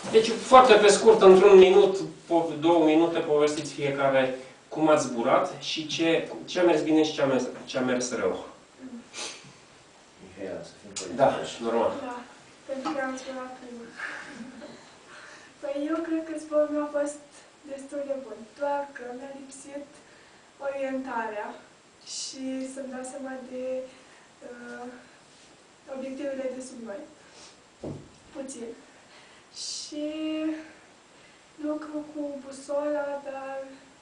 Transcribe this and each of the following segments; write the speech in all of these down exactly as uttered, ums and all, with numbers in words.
Deci, foarte pe scurt, într-un minut, două minute, povestiți fiecare cum ați zburat și ce, ce a mers bine și ce a mers, ce a mers rău. Mihaela, să fim politici. Da, normal. Da, pentru că am zburat primul. Păi eu cred că zborul meu a fost destul de bun, doar că mi-a lipsit orientarea și să-mi dau seama de uh, obiectivele de sub noi. Puțin. Și lucru cu busola, dar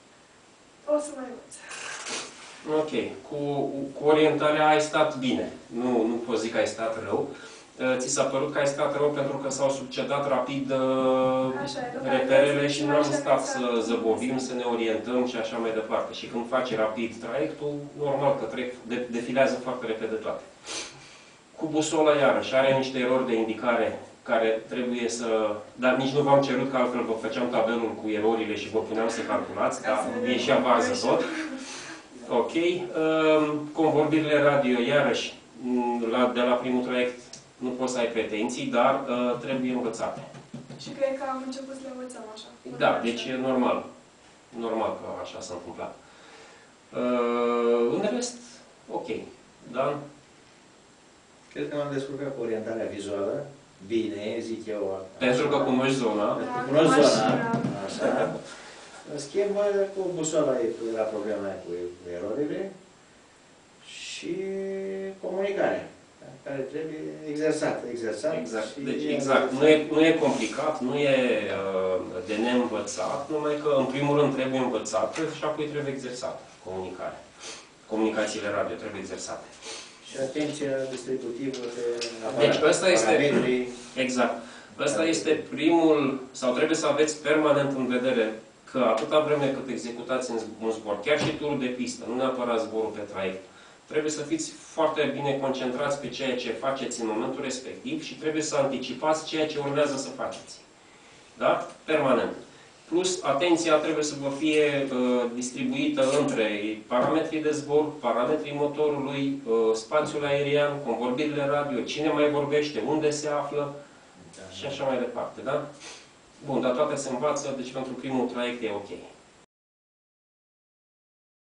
o să mai învăț. Ok. Cu, cu orientarea ai stat bine. Nu, nu pot zic că ai stat rău. Ți s-a părut că ai stat rău pentru că s-au succedat rapid Așa, reperele și nu am stat să zăbovim, să ne orientăm și așa mai departe. Și când faci rapid traiectul, normal că trec, de, defilează foarte repede toate. Cu busola, iarăși, are niște erori de indicare care trebuie să... Dar nici nu v-am cerut, că altfel vă făceam tabelul cu erorile și vă puneam să calculați, dar ieșea varză tot. Ok. Convorbirile radio, iarăși, la, de la primul traiect nu poți să ai pretenții, dar uh, trebuie învățate. Și cred că am început să le învățăm așa. Da, deci e normal. Normal că așa s-a întâmplat. Uh, în rest, ok. Dan? Cred că m-am descurcat cu orientarea vizuală. Bine, zic eu. Pentru că cunoști zona. Pentru că cunoști zona. Așa. În schimb, cu busola era problema cu erorile și comunicarea, care trebuie exersată, exersată. Exact. Deci, exact. Nu e, nu e complicat, nu e uh, de neînvățat, numai că, în primul rând, trebuie învățată și apoi trebuie exersată comunicarea. Comunicațiile radio trebuie exersate. Și atenția distributivă pe Deci ăsta este... Exact. Ăsta este primul, sau trebuie să aveți permanent în vedere că atâta vreme cât executați un zbor, chiar și turul de pistă, nu neapărat zborul pe traiect, trebuie să fiți foarte bine concentrați pe ceea ce faceți în momentul respectiv și trebuie să anticipați ceea ce urmează să faceți. Da? Permanent. Plus, atenția trebuie să vă fie uh, distribuită între parametrii de zbor, parametrii motorului, uh, spațiul aerian, convorbirile radio, cine mai vorbește, unde se află și așa mai departe. Da? Bun, dar toate se învață, deci pentru primul traiect e ok.